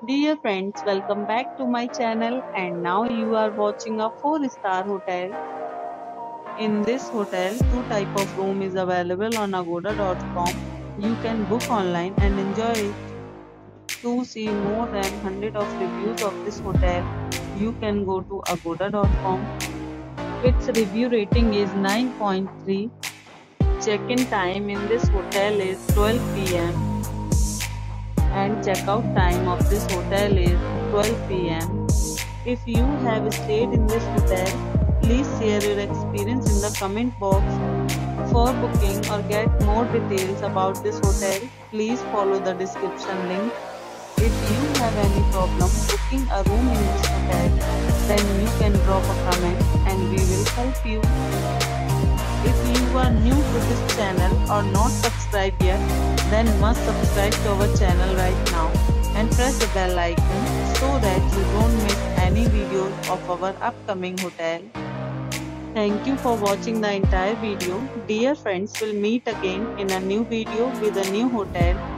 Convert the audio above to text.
Dear friends, welcome back to my channel and now you are watching a 4-star hotel. In this hotel, two type of room is available on agoda.com. You can book online and enjoy it. To see more than 100 of reviews of this hotel, you can go to agoda.com. Its review rating is 9.3. Check-in time in this hotel is 12 p.m. and checkout time of this hotel is 12 p.m. If you have stayed in this hotel, please share your experience in the comment box. For booking or get more details about this hotel, please follow the description link. If you have any problem booking a room in this hotel, then you can drop a comment and we will help you. If you are new to this channel or not subscribed yet, then must subscribe to our channel right now and press the bell icon so that you don't miss any videos of our upcoming hotel. Thank you for watching the entire video. Dear friends, we'll meet again in a new video with a new hotel.